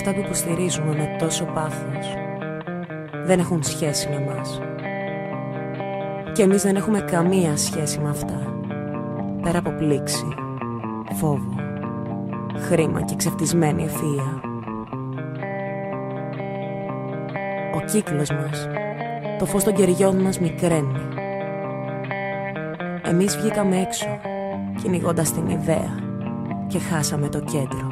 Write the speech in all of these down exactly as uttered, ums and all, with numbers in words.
αυτά που υποστηρίζουμε με τόσο πάθος δεν έχουν σχέση με μας. Και εμείς δεν έχουμε καμία σχέση με αυτά, πέρα από πλήξη, φόβο, χρήμα και ξεφτισμένη ευφυΐα. Ο κύκλος μας, το φως των κεριών μας μικραίνει. Εμείς βγήκαμε έξω, κυνηγώντας την ιδέα, και χάσαμε το κέντρο.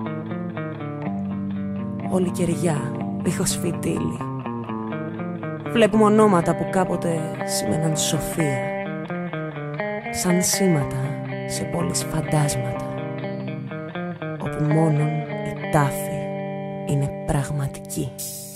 Όλη κεριά, δίχως φυτίλι. Βλέπουμε ονόματα που κάποτε σήμαιναν σοφία, σαν σήματα σε πόλεις φαντάσματα, όπου μόνον η τάφη είναι πραγματική.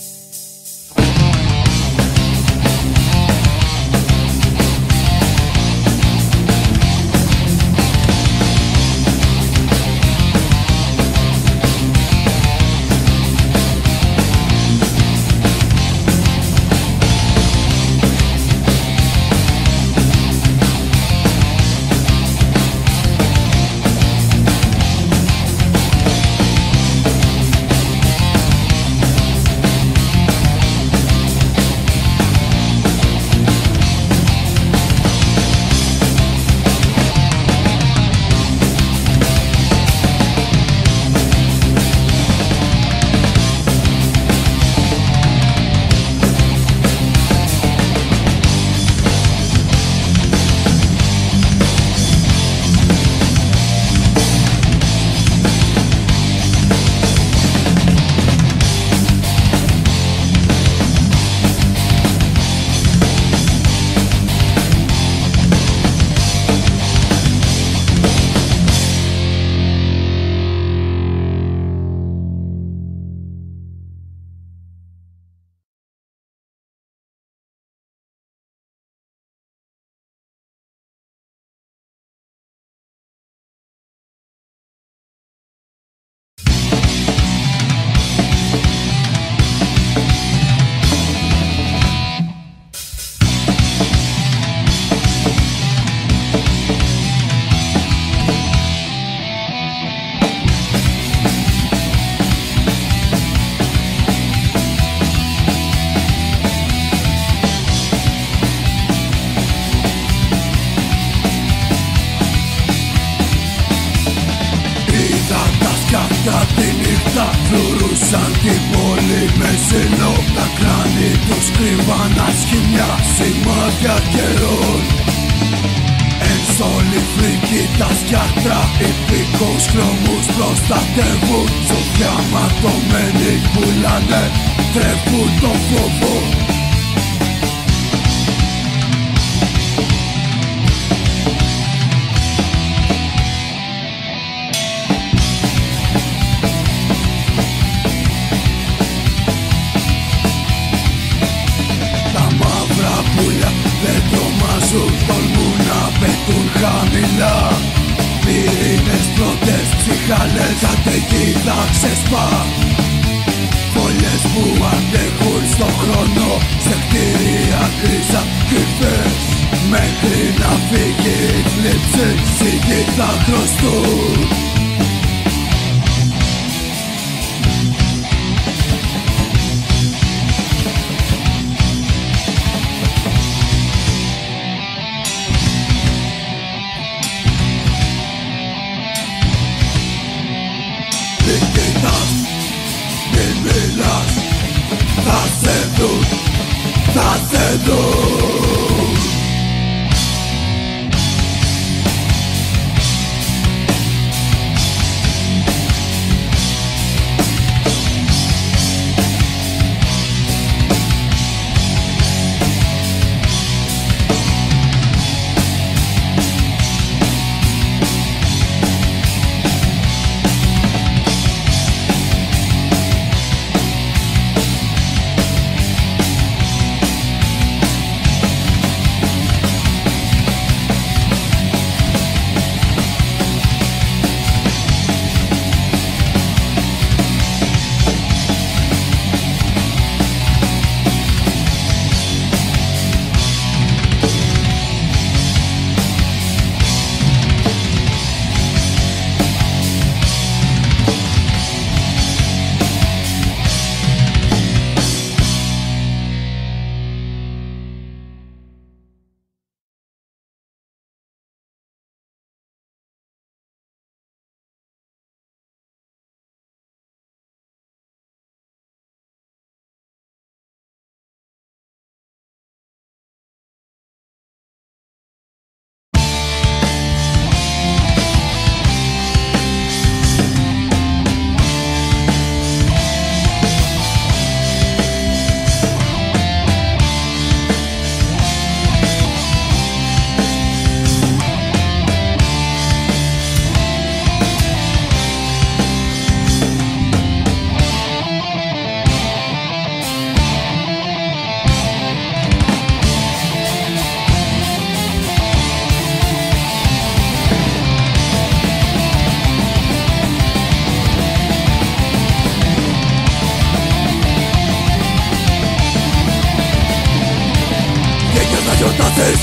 Φλουρούσαν την πόλη με ζήλο. Τα κράνη τους κρύβαν ασχημιά, σημάδια καιρών. Εν σ' όλη φρίκη τα σκιάτρα, υπηκούς χρώμους προστατεύουν. Σοφιά ματωμένοι πουλάνε, τρέφουν το φόβο. Τολμούν να πετούν χαμηλά. Πυρήνες πρώτες ψυχάλες, καταιγίδα ξεσπά. Φωλιές που αντέχουν στο χρόνο, σε κτίρια γκρίζα κρυφές. Μέχρι να φύγει η θλίψη, σιγή θα χρωστούν. Μην μιλάς, θα σε δουν, θα σε δουν.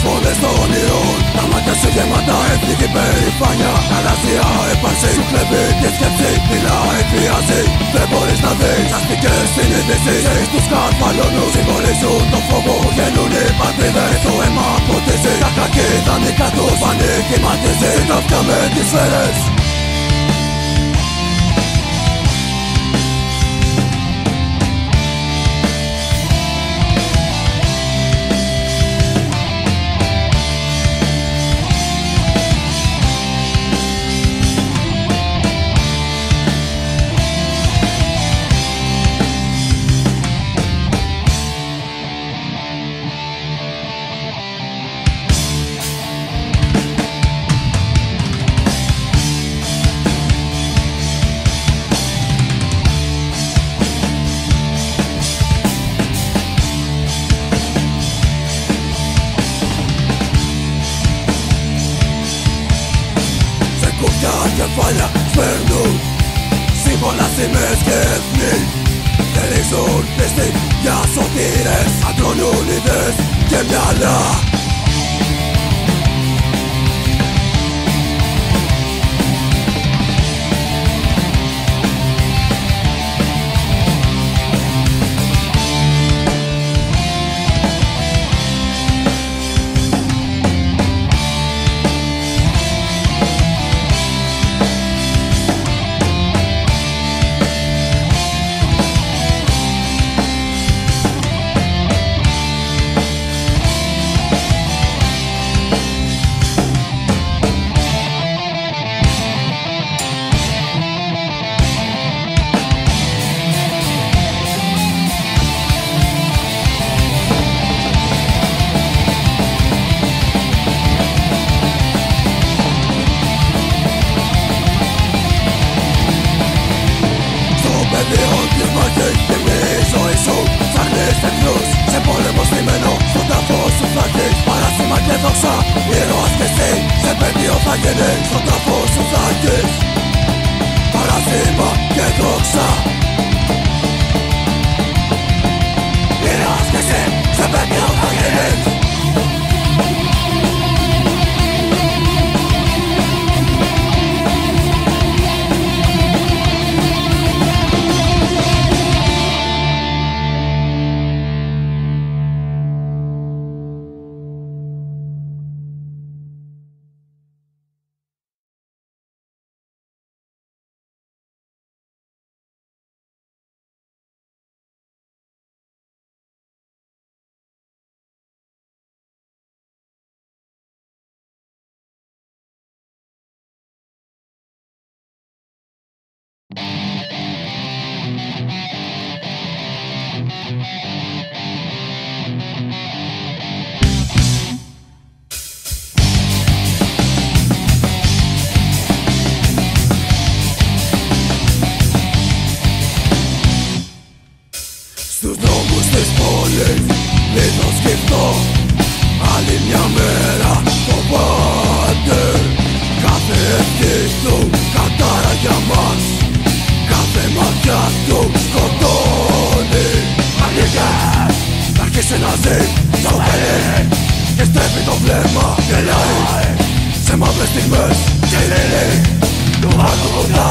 φωνές των όνειρων. Τα μάτια σου γεμάτα εθνική περηφάνεια. Γαλάζια έπαρση σου κλέβει τη σκέψη. Μιλά εκβιάζει, δεν μπορείς να δεις. Αστικές συνείδησεις, έχεις τους καρφαλώνους. Συμβολίζουν το φόβο, γεννούν οι πατρίδες. Το αίμα ποτίζει, τα κακή δανεικά τους πανικηματίζει. Συντροφιά με τις σφαίρες. Κεφάλια σπέρνουν σύμβολα, σημαίες και έθνη. Γερίζουν πίστη για σωτήρες. Αντρώνουν ιδέες και μυαλά. Σε πόλεμο στημένο, στον τάφο σου θα γεις. Παράσημα και δόξα, ήρωας κι εσύ. Σε πεδίο θα γεννείς, στον τάφο σου θα γεις. Παράσημα και δόξα, ήρωας κι εσύ. Σε πεδίο θα γεννείς. Στους δρόμους της πόλης λίγο σκεφτώ. Άλλη μια μέρα φοβάται. Κάθε ευχή του κατάρα για μας. Κάθε μάτια του σκοτώνει. Ανοίγες, θα αρχίσει να ζει. Σοβαίνει και στρέφει το βλέμμα. Γελάει σε μαύρες στιγμές. Και λύνει του βάζω κοντά.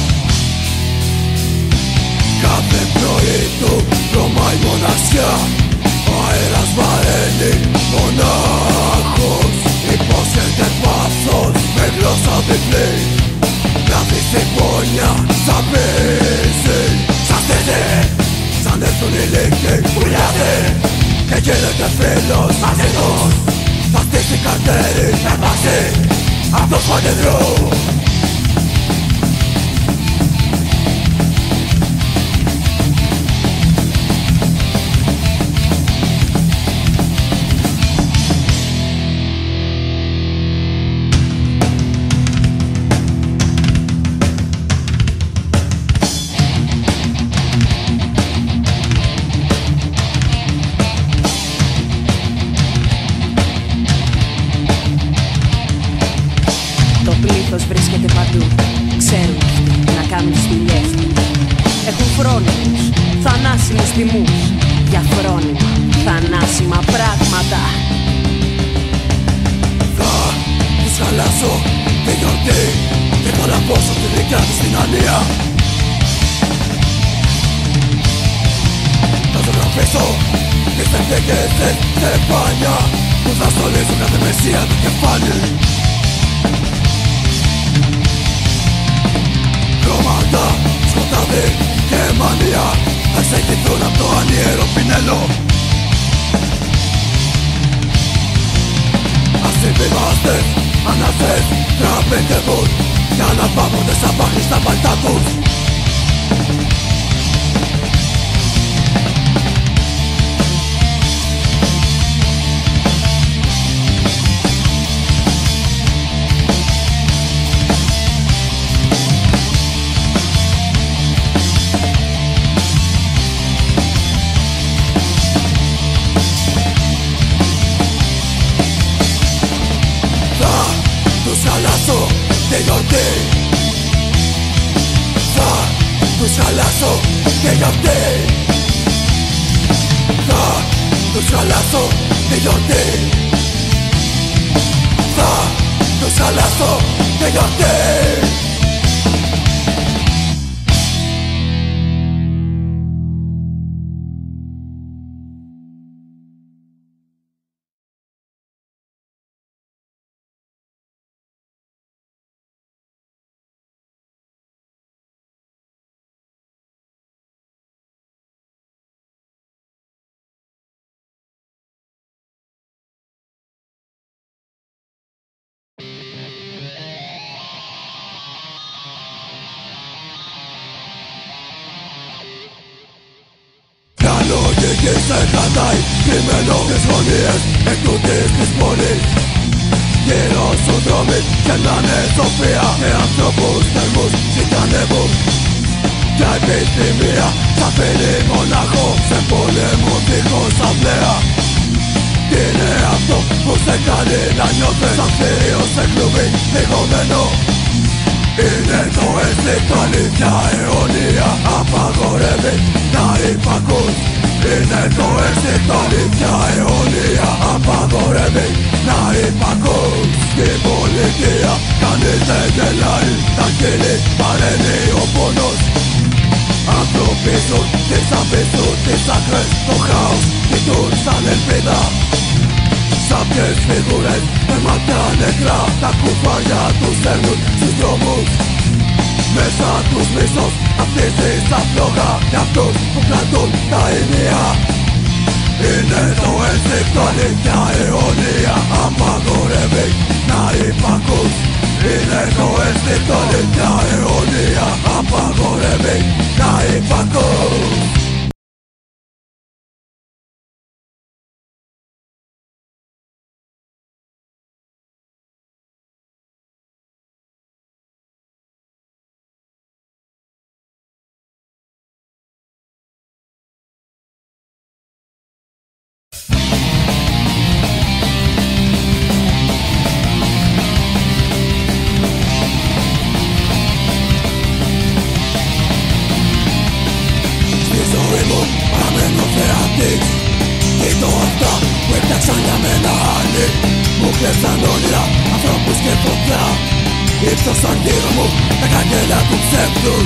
Κάθε πρωί του βρωμάει μοναξιά. Ο αέρας βαραίνει μονάχος. Υπόσχεται πάθος με γλώσσα διπλή. Γράφει συμπόνια σαν πίση. Σαν στήτη, σαν έρθουν οι λίγοι πουλιάδοι. Και γίνεται φίλος μαζί τους. Θα στήσει καρτέρι να πάσει απ' το σπαντεδρού. Βρίσκεται παντού, ξέρουν να κάνουν τις δουλειές τους. Έχουν φρόνιμους, θανάσιμους τιμούς. Για φρόνιμα, θανάσιμα πράγματα. χαλάσω τη γιορτή και παραπώσω τη δικιά της την ανία. Θα ζωγραφίσω τις τεχνικές της στεφάνια που θα στολίζουν κάθε μεσία του κεφάλι. Χρώματα, σκοτάδι και μανία θα εξεγηθούν απ' το ανιέρο πινέλο. Ασυμβιβάστες, ανασές, τραπετεύουν κι αναπαύονται σαν πάχνοι στα παλτά τους. Τη γιορτή θα τους χαλάσω τη γιορτή. Θα τους χαλάσω τη γιορτή. Θα τους χαλάσω τη γιορτή. Λογική σε κρατάει κρυμμένο στις γωνίες εκ τούτης της πόλης. Γύρω σου δρόμοι γελάνε σοφία και ανθρώπους θερμούς συγχανεύουν. Κι επιθυμία θα φέρει μονάχο σε πόλεμο δίχως αυλαία. Τι είναι αυτό που σε κάνει να νιώθεις σαν θείο σε κλουβί λιγωμένο? Είναι το αίσθητο, αλήθεια αιώνια απαγορεύει να υπακούς. Είναι το αίσθητο, αλήθεια αιώνια απαγορεύει να υπακούς. Στην πολιτεία κανείς δεν γελάει, τα χείλη παρένει ο πόνος. Άνθρωποι ζουν τις αμπίσουν τις άκρες, το χάος κοιτούν σαν ελπίδα. Σάπιες φιγούρες με μάτια νεκρά τα κουφάρια τους στέλνουν στους δρόμους. Μέσα τους μίσος αυτίζει στα φλόγα για αυτούς που κρατούν τα ενία. Είναι το ένστικτο, αλήθεια αιώνια απαγορεύει να υπακούς. Είναι το ένστικτο, αλήθεια αιώνια απαγορεύει να υπακούς. Κοιτώ αυτά που έπιαξαν για μένα άλλοι. Μου κλέψαν όνειρα, ανθρώπους και φωτιά. Ύψωσαν γύρω μου τα καγγέλα του ψεύδους.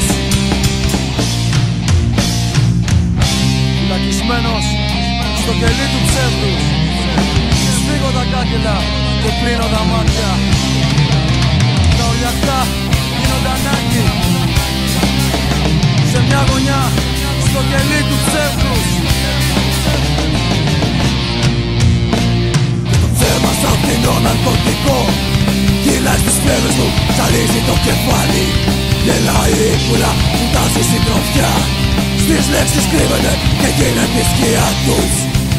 Φυλακισμένος στο κελί του ψεύδους. Σφίγω τα κάγκελα και κλείνω τα μάτια. Τα οριακά γίνονται ανάγκη. Σε μια γωνιά στο κελί του ψεύδους. Θέμα σαν φθηνό ναρκωτικό κυλάει στις φλέβες μου, ψαλίζει το κεφάλι. Γελάει η πουλά, φουτάζει συντροφιά. Στις λέξεις κρύβεται και γίνεται η σκιά τους.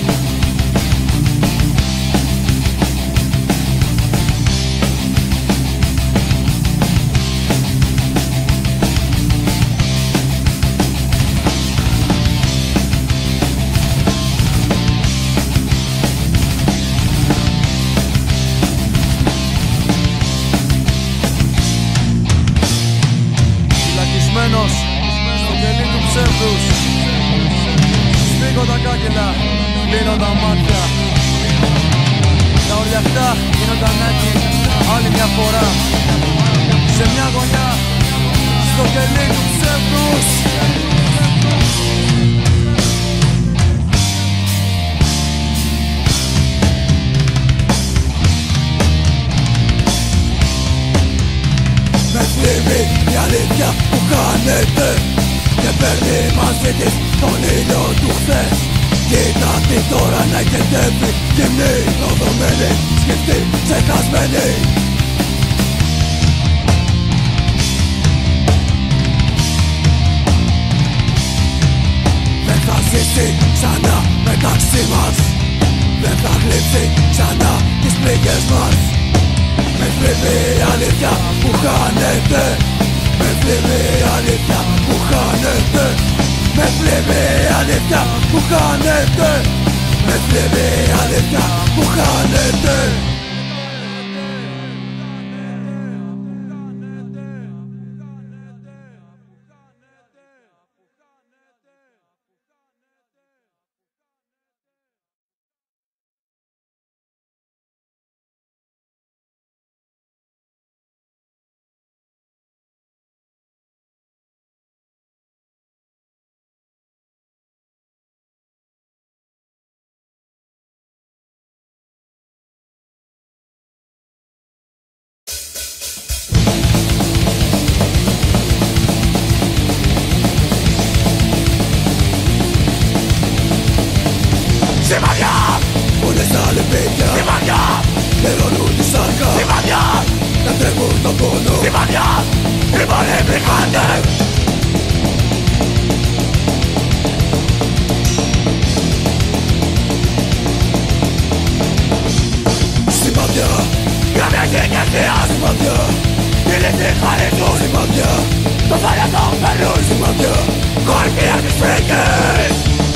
Στο κελί του ψεύδους. Σφίγω τα κάγκελα, κλείνω τα μάτια. Τα οριακά γίνονται ανάγκη. άλλη μια φορά σε μια γωνιά στο κελί του ψεύδους. Με θλίβει η αλήθεια που χάνεται και παίρνει μαζί της τον ήλιο του χθες. Κοίτα τι τώρα να κεντεύει, γυμνή, νοδομένη, σκεφτή, ξεχασμένη. Δεν θα ζήσει ξανά μεταξύ μας, δεν θα γλύψει ξανά τις πληγές μας. Με θλίβει η αλήθεια που χάνεται, με θλίβει η αλήθεια που χάνεται, με θλίβει η αλήθεια που χάνεται, με θλίβει η αλήθεια που χάνεται. Σημαδιά! Πουλες στα λεπίδια. Σημαδιά! Λερώνουν τη σάρκα. Σημαδιά! Να τρέχουν τον πόνο. Σημαδιά! Οι παλέμοι χάντε. Σημαδιά! Για μια γενιαστία. Σημαδιά! Είναι τη χάρη του. Σημαδιά! Το θάλασσο περνούν. Σημαδιά! Κορφία της φρίκης.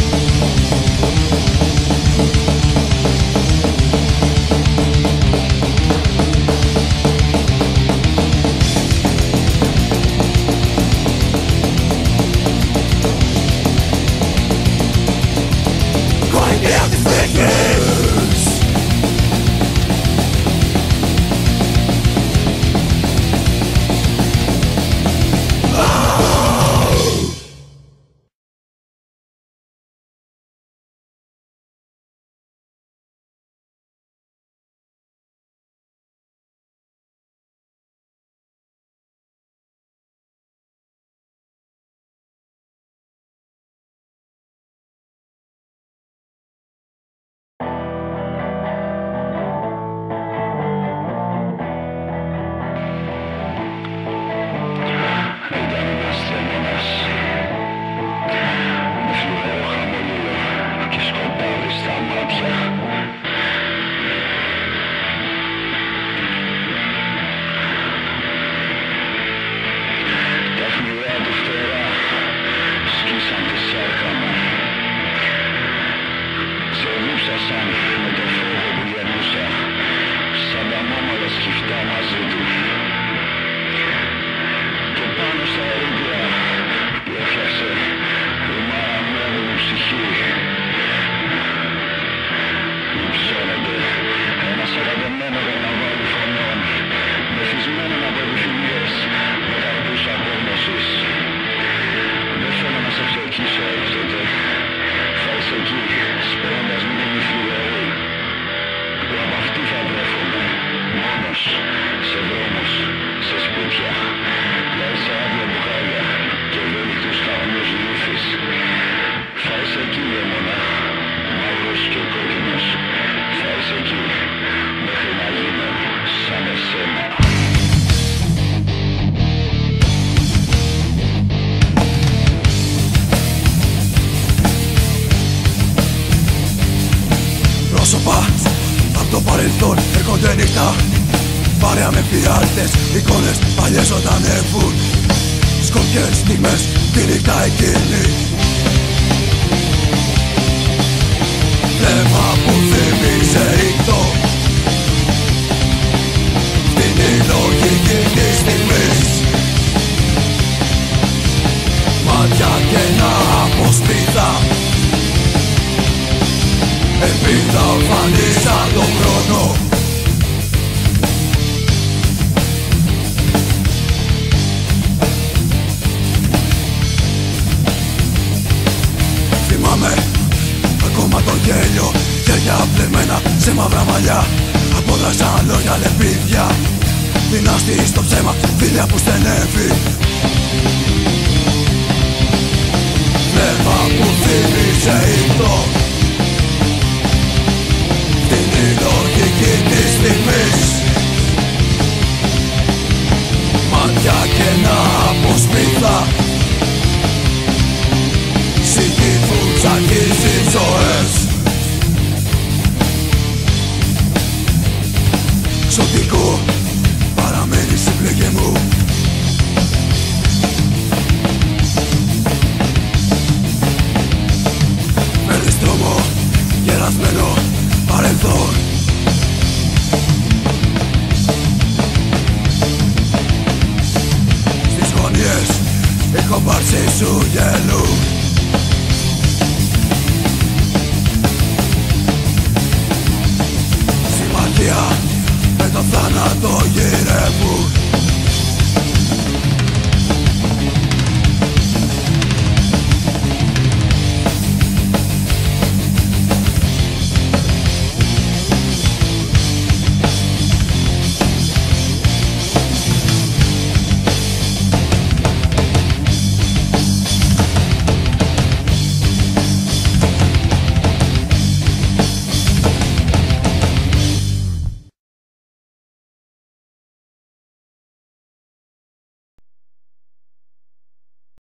Απ' το παρελθόν έρχονται νύχτα, παρέα με φιάλτες, εικόνες παλιές ζωντανεύουν. Σκοπιές στιγμές τη νύχτα εκείνη, βλέμμα που θυμίζει ηχτό στην η λογική της στιγμής. Μάτια κενά από σπίθα, ελπίδα ορφανή σαν τον χρόνο. σε μαύρα μαλλιά, απόδραξαν λόγια λεπίδια. Δυνάστη στο ψέμα, φίλια που στενεύει. Βλέμμα που θύμισε ύπνο, την λογική της στιγμής. Μάτια κενά από σπίθα, ψυχή που τσακίζει ζωές. Ξωτικό παραμένει στην πληγή μου. Παίρνεις δρόμο γερασμένο παρελθόν. Στις γωνιές η κομπάρση σου γελούν. Συμμαχία με το θάνατο γυρεύουν.